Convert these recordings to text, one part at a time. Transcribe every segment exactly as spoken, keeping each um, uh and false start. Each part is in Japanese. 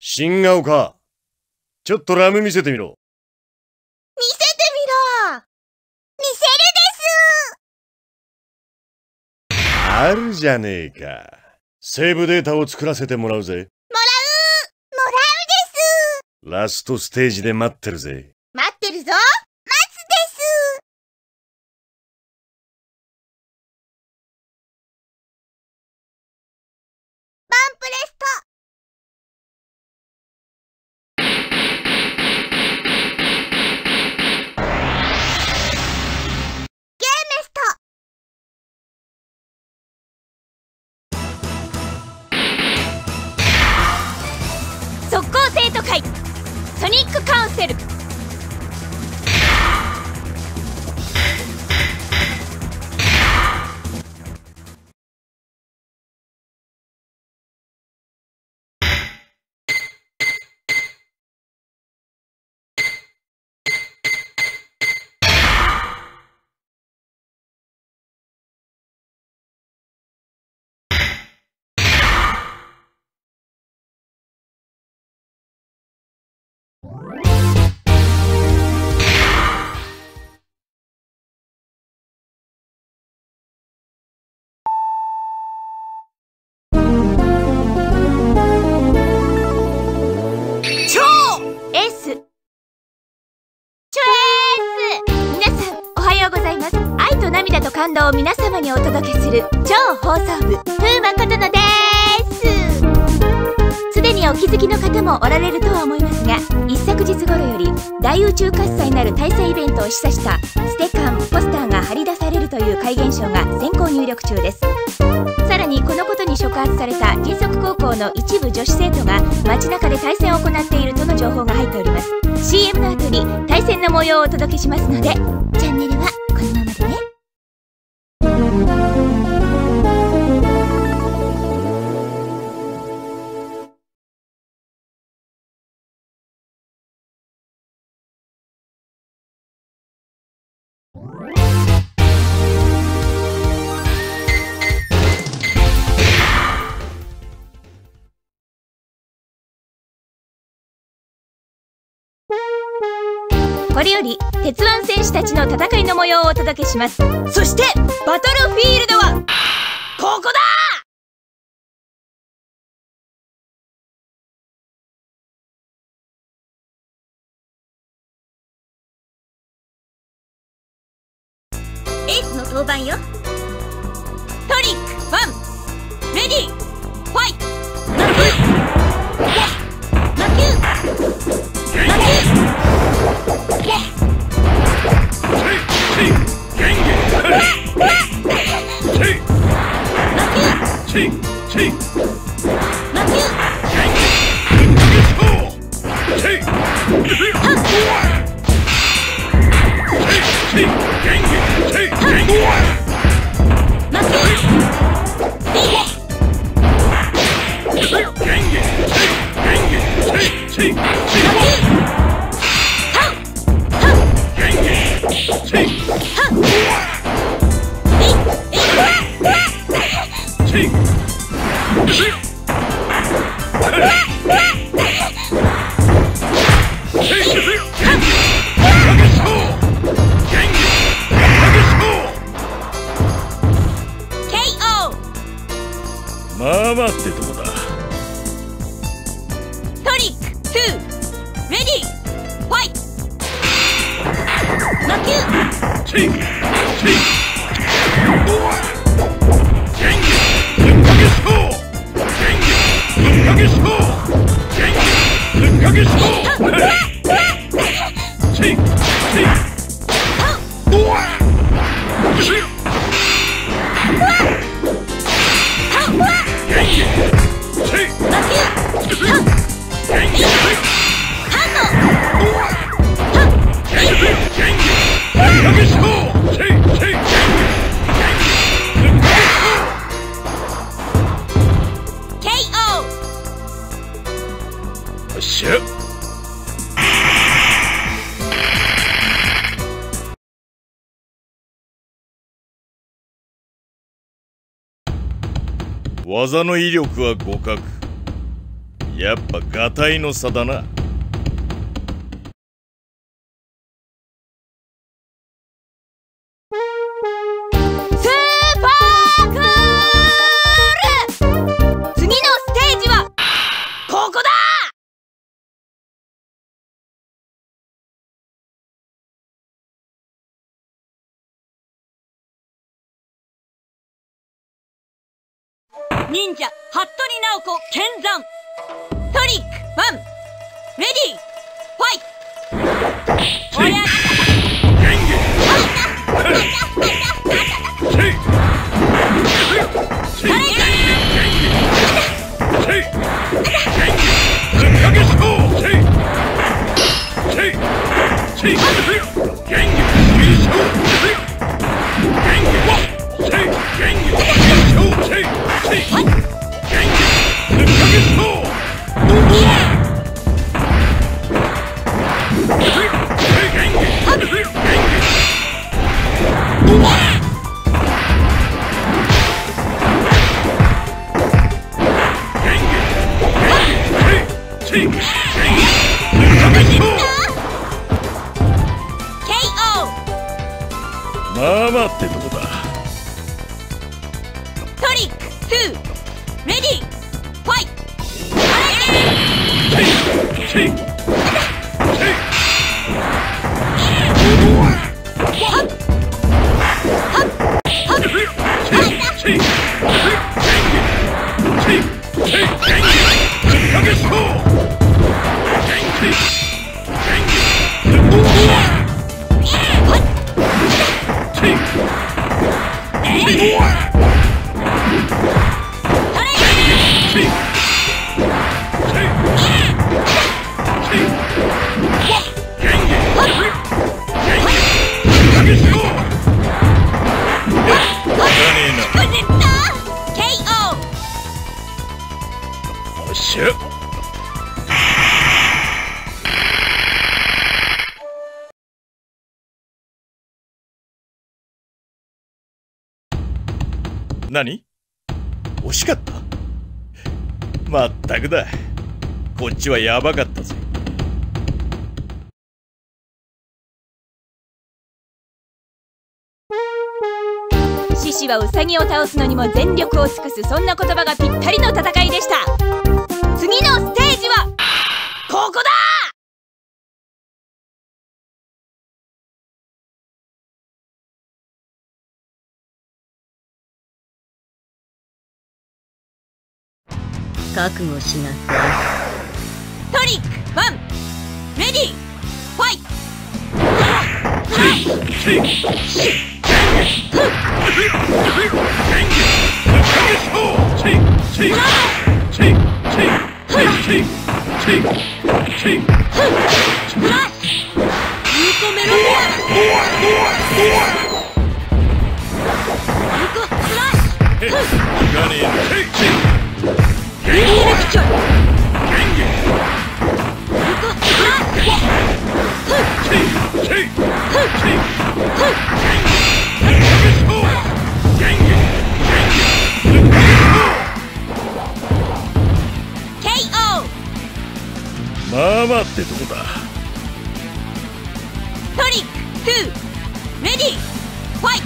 新顔か。ちょっとラム見せてみろ。 見せてみろ。見せるです。 あるじゃねえか。セーブデータを作らせてもらうぜ。もらう。もらうです。 ラストステージで待ってるぜ。 待ってるぞ。待つです。バンプレスト。 速攻生徒会ソニックカウンセル。涙と感動を皆様にお届けする超放送部、風魔ことのです。すでにお気づきの方もおられるとは思いますが、一昨日頃より大宇宙喝采なる対戦イベントを示唆したステカン、ポスターが貼り出されるという怪現象が先行入力中です。さらにこのことに触発された迅速高校の一部女子生徒が街中で対戦を行っているとの情報が入っております。 シーエム の後に対戦の模様をお届けしますので、チャンネルはこのままでね。これより鉄腕戦士たちの戦いの模様をお届けします。そしてバトルフィールドはここだ。エースの登板よ。トリックワンレディーファイト。魔球魔球魔球まあまあってとこだ。 トリックツーレディーファイト。魔球チーチー技の威力は互角。 やっぱガタイの差だな。 スーパークール！次のステージはここだ！ 忍者服部直子剣山トリックワンレディーファイト。おりゃまあまあってとこだ。 トリックツーレディーファイ何？惜しかった？まったくだ。こっちはヤバかったぜ。 獅子はウサギを倒すのにも全力を尽くす、そんな言葉がぴったりの戦いでした。次のステージはここだ！ 覚悟しなさい。 トリックワンレディーファイまあまあってとこだ。 トリックツーレディーファイ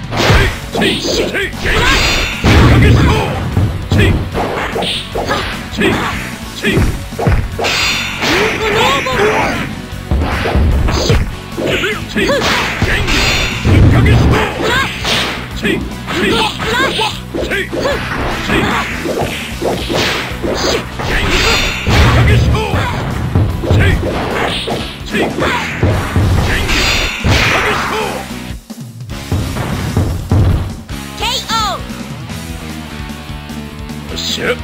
よっしゃ。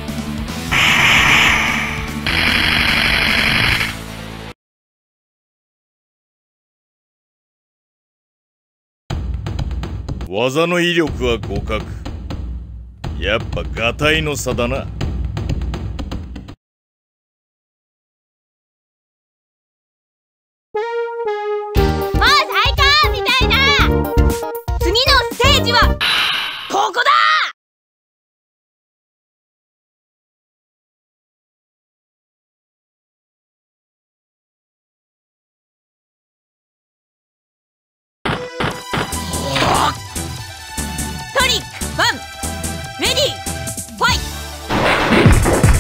技の威力は互角。やっぱガタイの差だな。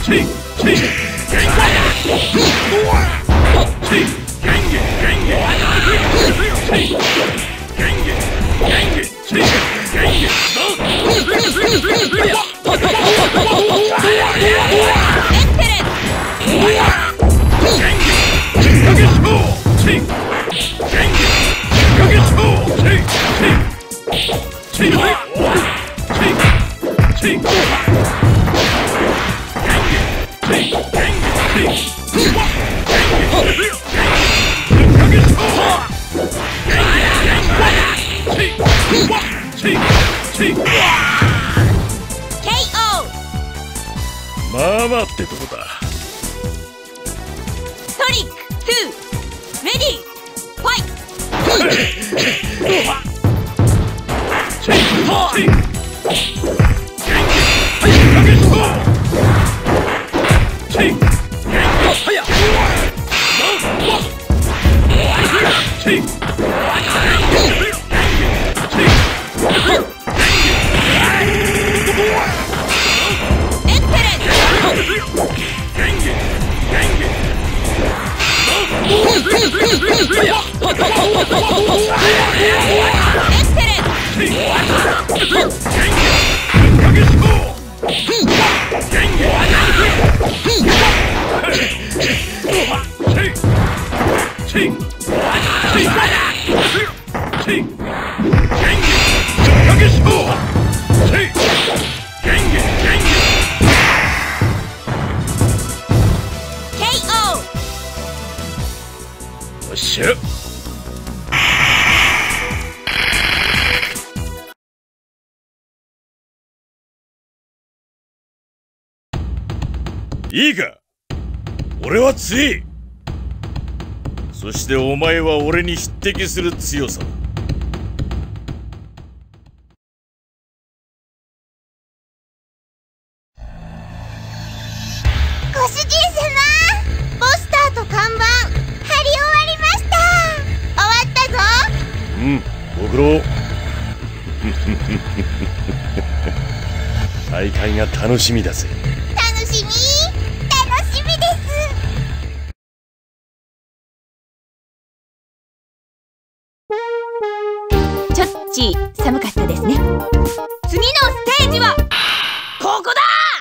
まあまあってとこだ。 トリックツーレディーファイよっしゃ。いいか、俺は強い。そしてお前は俺に匹敵する強さだ。 ご主人様、ポスターと看板貼り終わりました。終わったぞ。 うん、ご苦労。大会が楽しみだぜ。 楽しみ楽しみです。 ちょっち寒かったですね。 次のステージはここだ。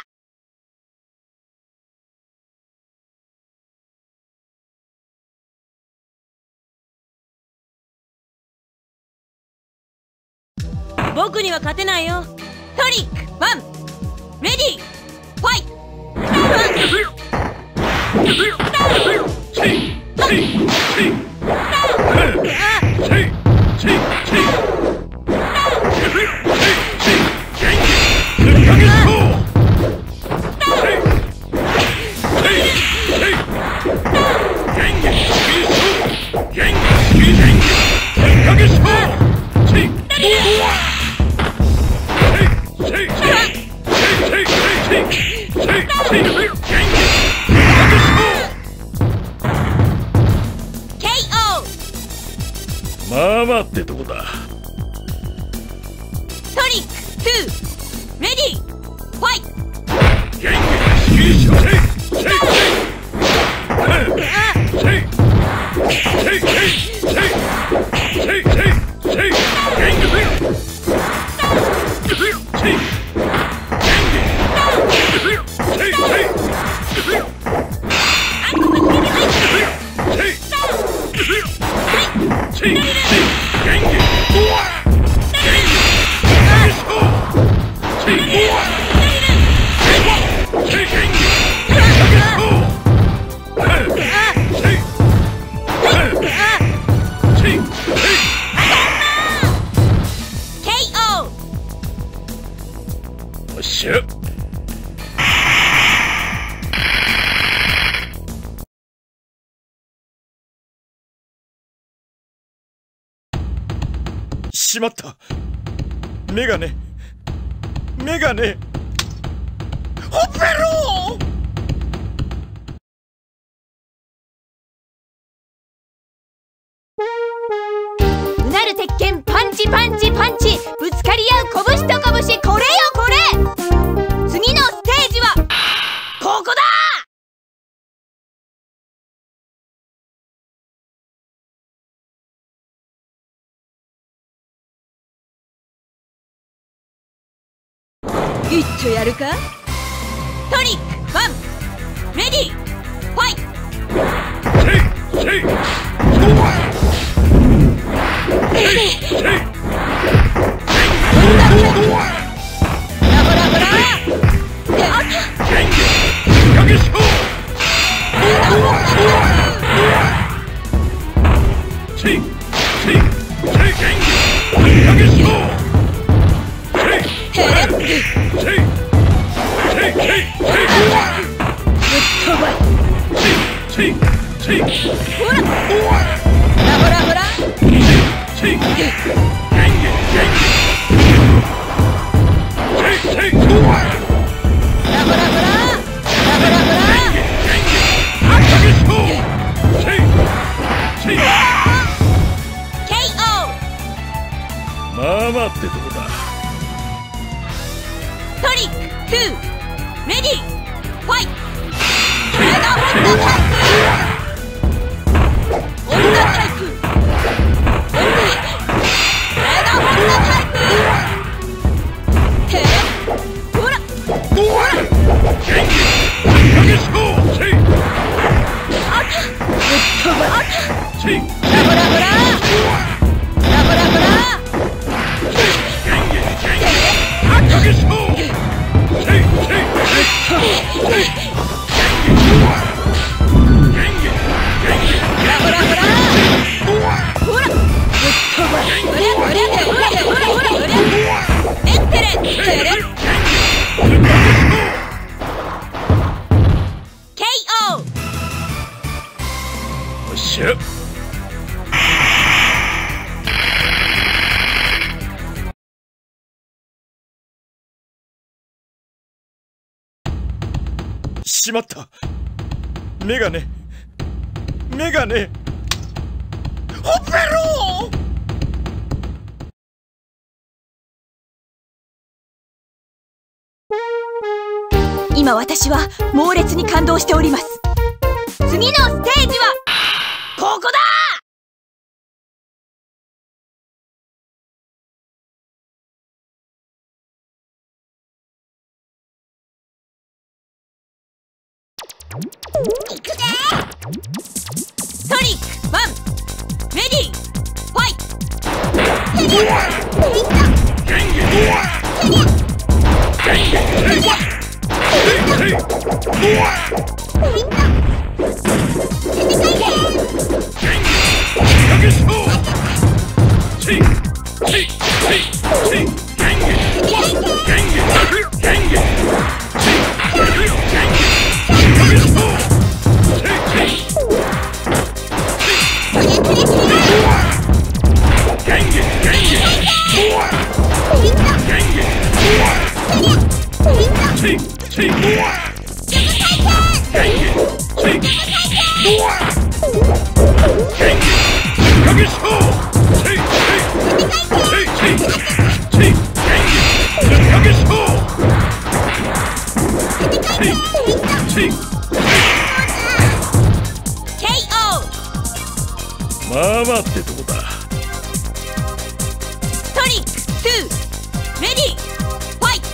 僕には勝てないよ。トリックワンレディーファイト。 まあまあってとこだ。 トリックツーレディーファイト。 よっしゃ。しまった。メガネメガネほっぺろ。 うなる鉄拳パンチパンチパンチ、ぶつかり合う拳と拳、これよこれ。次のステージはここだ。 一丁やるか。トリックワンレディーファイト。 まあまあってとこだ。 トリックツーレディーファイト。女タイプ女女タイプへえほらほらあたぶっ飛ばあたラブラブララブラブラしまった。メガネメガネオペロー。 今私は猛烈に感動しております。次のステージはここだ。 いくぜ。 トリックワンレディーファイト。 まあまあってとこだ。 トリックツーレディーファイト。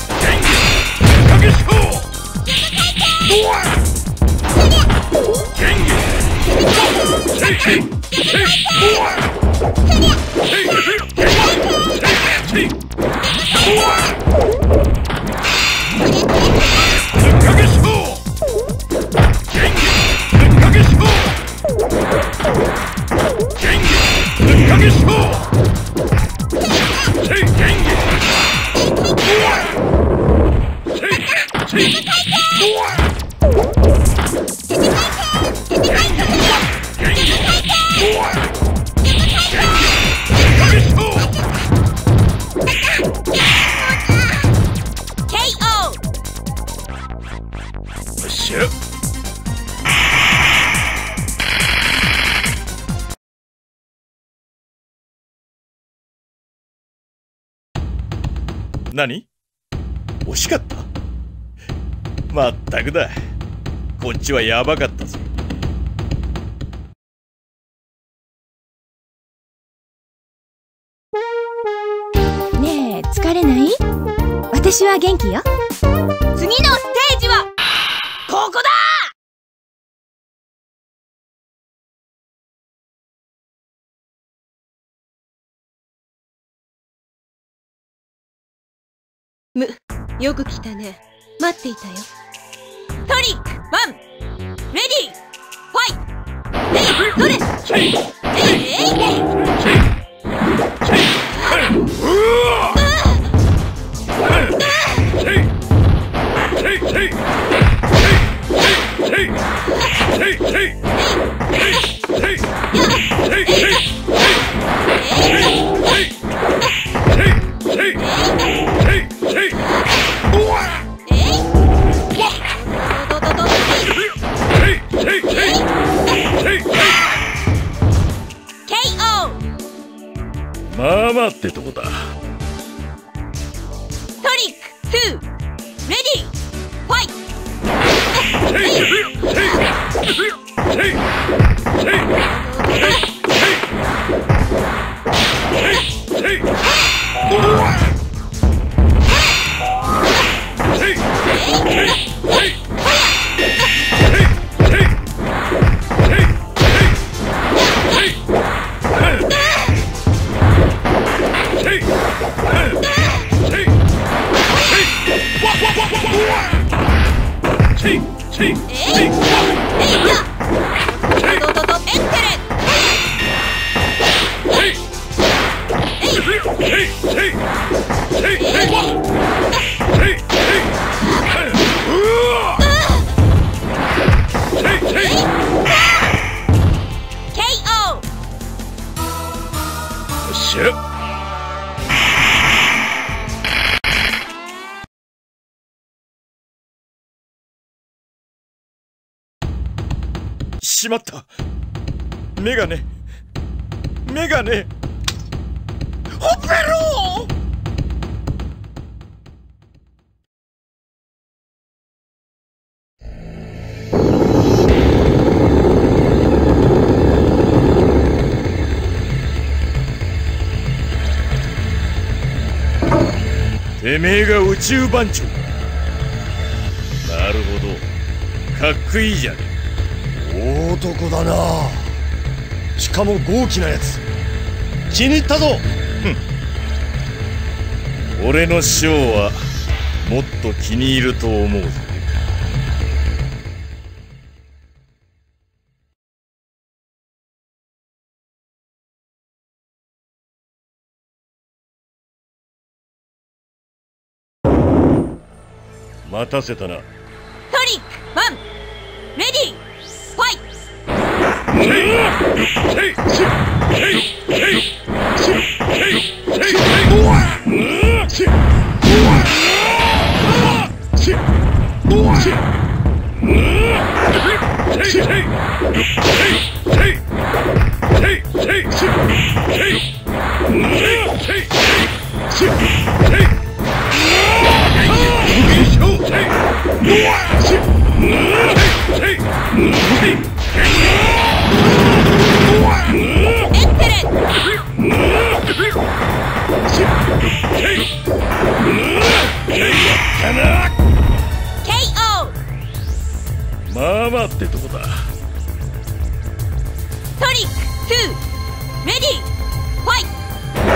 何？惜しかった？まったくだ。こっちはやばかったぞ。 ねえ、疲れない？私私は元気よ。 次のステージはここだ。む、よく来たね。待っていたよ。トリックワン、レディーファイト。えい、どれ。えいえい。 まあまあってとこだ。 トリックツー、レディーファイト。 しまった。メガネメガネオペロー。てめえが宇宙番長。なるほど、かっこいいじゃねえ。大男だな。しかも豪気なやつ。気に入ったぞ。俺の師匠はもっと気に入ると思うぜ。待たせたな。 トリックワン、レディーファイト。 まあまあってとこだ。 トリックツー、レディーファイト。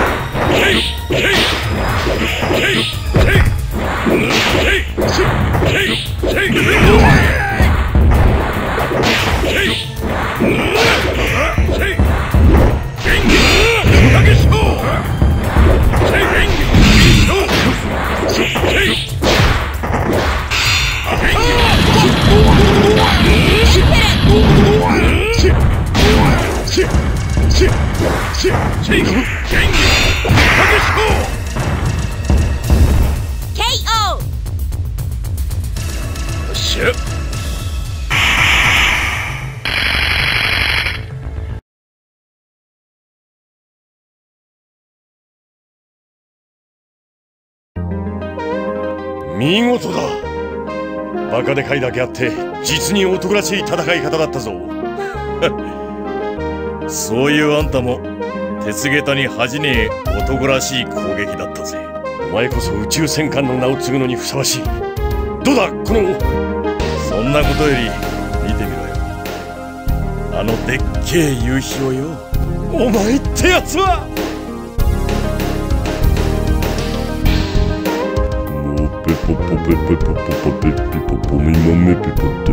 見事だ。バカでかいだけあって実に男らしい戦い方だったぞ。そういうあんたも鉄下駄に恥じねえ男らしい攻撃だったぜ。 お前こそ宇宙戦艦の名を継ぐのにふさわしい。どうだこの。そんなことより見てみろよ、あのでっけえ夕日をよ。お前ってやつは。 ペポポペペポポポペピポポミマメピポテ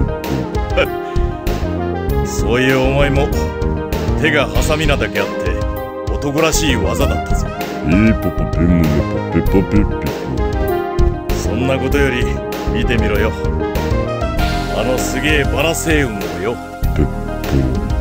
ポ。 そういうお前も手がハサミなだけあって男らしい技だったぞ。 ピポポペムネポペポペピポ。 そんなことより見てみろよ、あのすげえバラ星雲をよ。 ペッポ。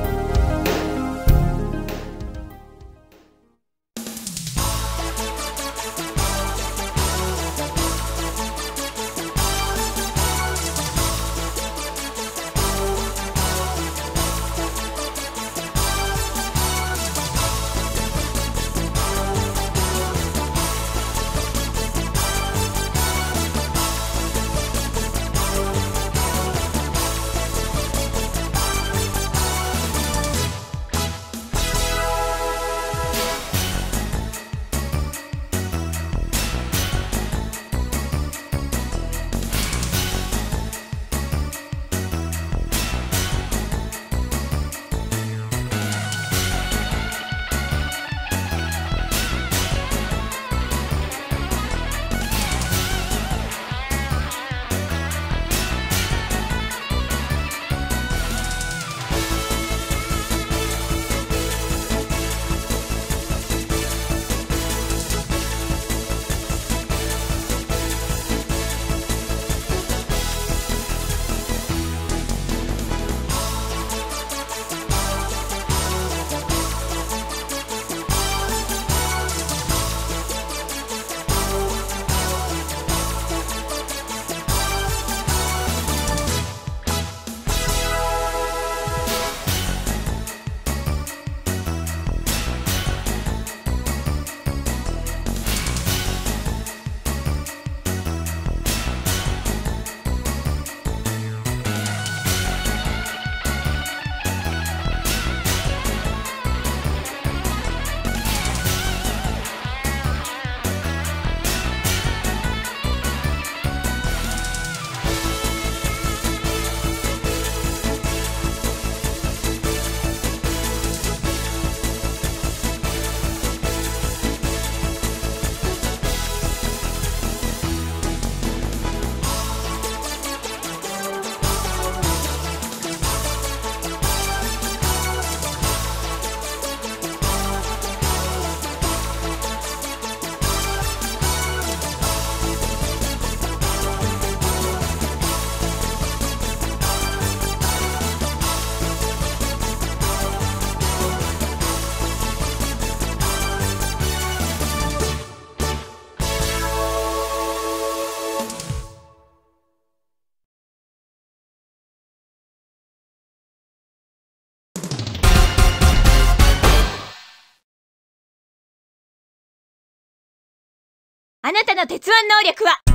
あなたの鉄腕能力は